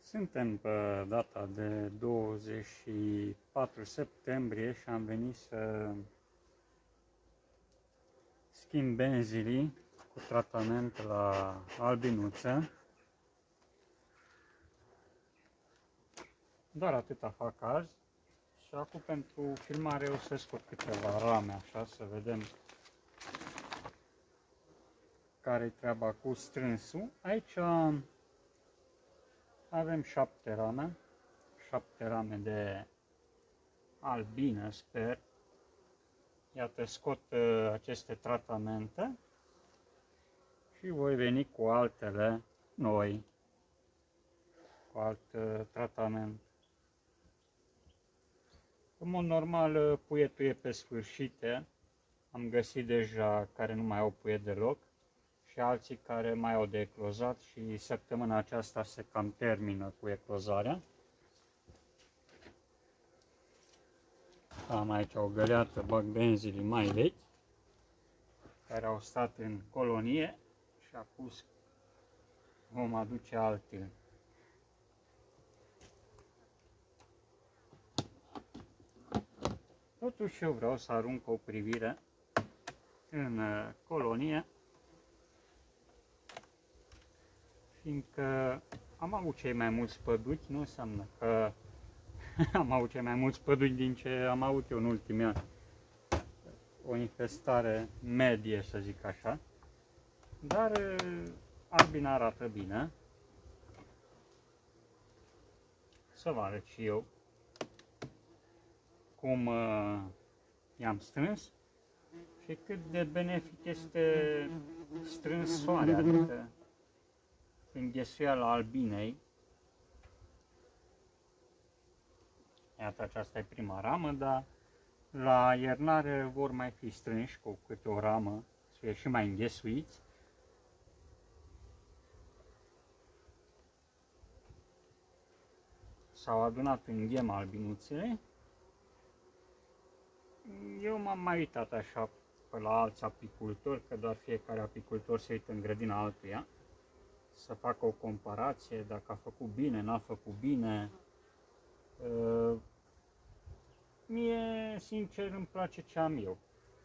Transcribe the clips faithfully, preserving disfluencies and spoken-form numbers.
Suntem pe data de douăzeci și patru septembrie și am venit să schimb benzilii cu tratament la albinuță. Doar atâta fac azi și acum pentru filmare o să scot câteva rame așa să vedem care-i treaba cu strânsul. Aici avem șapte rame, șapte rame de albină, sper. Iată, scot uh, aceste tratamente și voi veni cu altele noi, cu alt uh, tratament. În mod normal, puietul e pe sfârșite. Am găsit deja care nu mai au puiet deloc și alții care mai au de eclozat și săptămâna aceasta se cam termină cu eclozarea. Am aici o găleată, bag benzilii mai vechi, care au stat în colonie și acum vom aduce altele. Totuși eu vreau să arunc o privire în colonie, fiindcă am avut cei mai mulți păduchi, nu înseamnă că am avut cei mai mulți păduchi din ce am avut eu în ultimii ani. O infestare medie, să zic așa, dar albina arată bine. Să vă arăt și eu cum uh, i-am strâns și cât de benefic este strâns soarea, adică înghesuiala albinei. Iată, aceasta e prima ramă, dar la iernare vor mai fi strânși cu câte o ramă, să fie și mai înghesuiți. S-au adunat în ghem albinuțele. Eu m-am mai uitat așa pe la alți apicultori, că doar fiecare apicultor se uită în grădina altuia, să facă o comparație, dacă a făcut bine, n-a făcut bine. Uh, mie, sincer, îmi place ce am eu.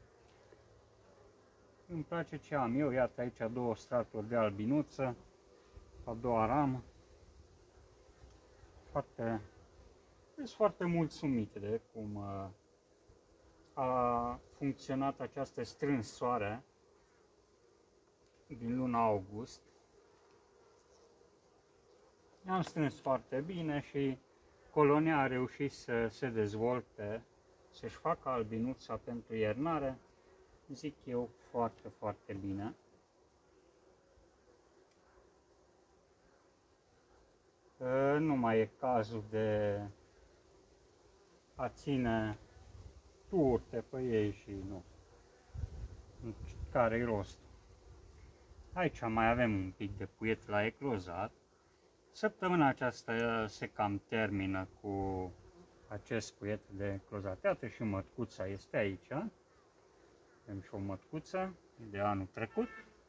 Îmi place ce am eu. Iată aici două straturi de albinuță, a doua ramă. Foarte, sunt foarte mulțumit de cum uh, a funcționat această strânsoare din luna august. Am strâns foarte bine și colonia a reușit să se dezvolte, să-și facă albinuța pentru iernare, zic eu, foarte, foarte bine. Nu mai e cazul de a ține turte pe ei și nu. Care-i rostul? Aici mai avem un pic de puiet la eclozat. Săptămâna aceasta se cam termină cu acest puiet de eclozat. Iată și mătcuța este aici. Avem și o mătcuță de anul trecut.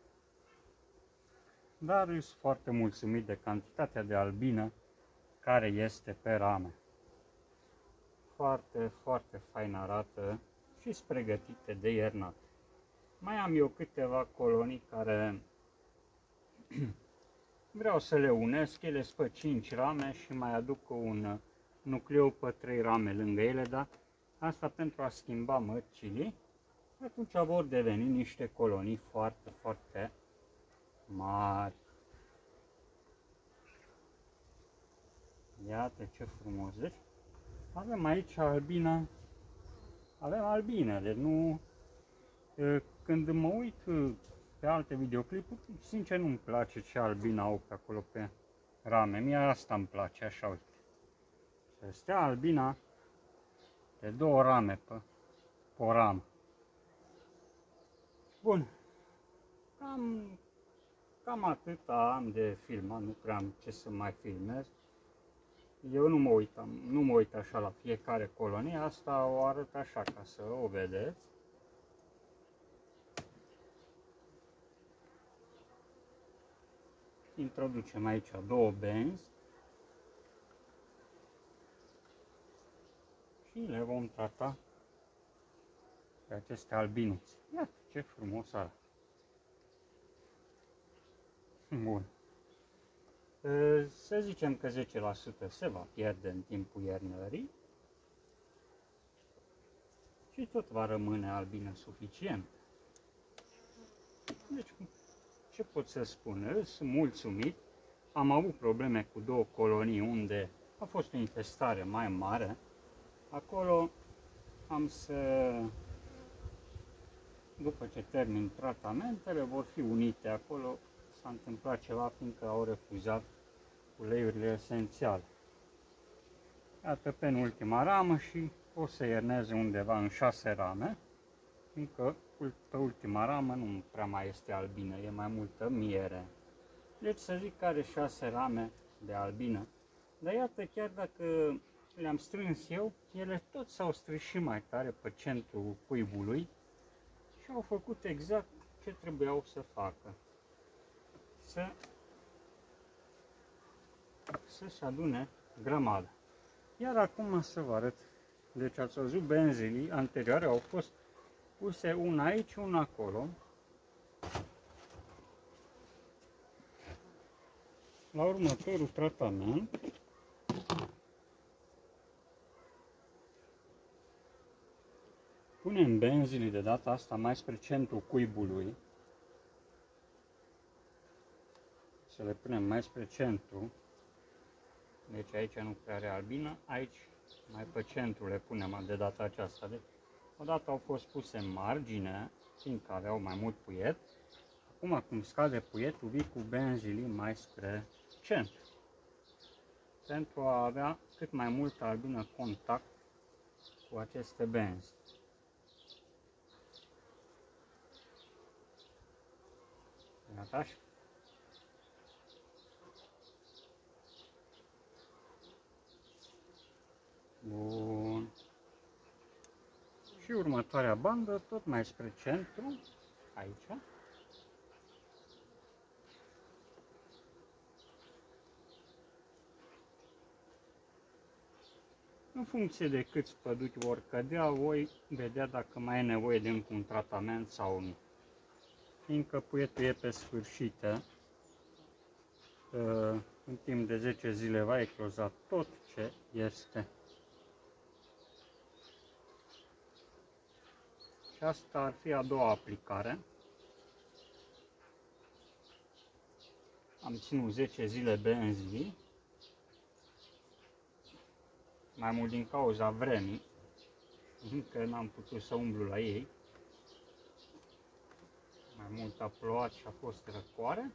Dar sunt foarte mulțumit de cantitatea de albină care este pe rame. Foarte, foarte fain arată și sunt pregătite de iernat. Mai am eu câteva colonii care vreau să le unesc. Ele sunt pe cinci rame și mai aduc un nucleu pe trei rame lângă ele, dar asta pentru a schimba mărcilii. Atunci vor deveni niște colonii foarte, foarte mari. Iată ce frumos! Deci avem aici albina, avem albinele, nu... Când mă uit pe alte videoclipuri, sincer nu-mi place ce albina au pe acolo pe rame. Mie asta îmi place, așa, uite. Să stea albina de două rame pe, pe o ramă. Bun. Cam, cam atâta am de filmat, nu prea am ce să mai filmez. Eu nu mă uitam, nu mă uit așa la fiecare colonie, asta o arăt așa ca să o vedeți. Introducem aici două benzi și le vom trata pe aceste albinuțe. Iată ce frumos arată. Bun. Să zicem că zece la sută se va pierde în timpul iernării și tot va rămâne albină suficient. Deci, ce pot să spun? Sunt mulțumit. Am avut probleme cu două colonii unde a fost o infestare mai mare. Acolo am să, după ce termin tratamentele, vor fi unite. Acolo s-a întâmplat ceva fiindcă au refuzat uleiurile esențiale. Iată penultima ramă și o să ierneze undeva în șase rame, fiindcă pe ultima ramă nu prea mai este albină, e mai multă miere. Deci să zic că are șase rame de albină. Dar iată, chiar dacă le-am strâns eu, ele tot s-au strâns și mai tare pe centrul cuibului și au făcut exact ce trebuiau să facă. Să, să se adune grămadă. Iar acum să vă arăt. Deci ați văzut benzilii anterioare, au fost puse una aici, una acolo. La următorul tratament punem benzilii de data asta mai spre centrul cuibului. Să le punem mai spre centru. Deci aici nu prea are albină, aici mai pe centru le punem de data aceasta. Deci, odată au fost puse în margine, fiindcă aveau mai mult puiet. Acum, cum scade puietul, vii cu benzilii mai spre centru, pentru a avea cât mai multă albină contact cu aceste benzi. Iată așa. Bun. Și următoarea bandă, tot mai spre centru, aici. În funcție de câți păduchi vor cădea, voi vedea dacă mai e nevoie de încă un tratament sau nu. Fiindcă puietul e pe sfârșită, în timp de zece zile va ecloza tot ce este. Și asta ar fi a doua aplicare. Am ținut zece zile benzii, mai mult din cauza vremii, încă n-am putut să umblu la ei. Mai mult a plouat și a fost răcoare.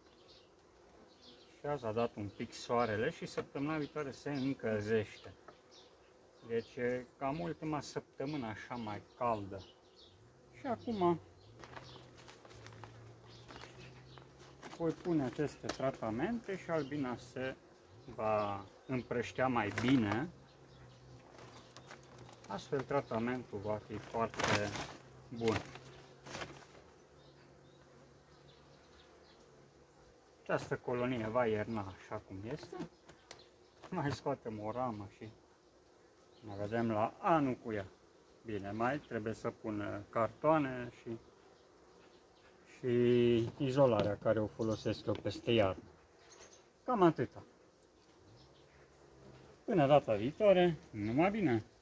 Și azi a dat un pic soarele și săptămâna viitoare se încălzește. Deci e cam ultima săptămână așa mai caldă. Și acum voi pune aceste tratamente și albina se va împrăștea mai bine. Astfel tratamentul va fi foarte bun. Această colonie va ierna așa cum este. Mai scoatem o ramă și ne vedem la anul cu ea. Bine, mai trebuie să pun cartoane și, și izolarea care o folosesc eu peste iarnă. Cam atâta. Până data viitoare, numai bine!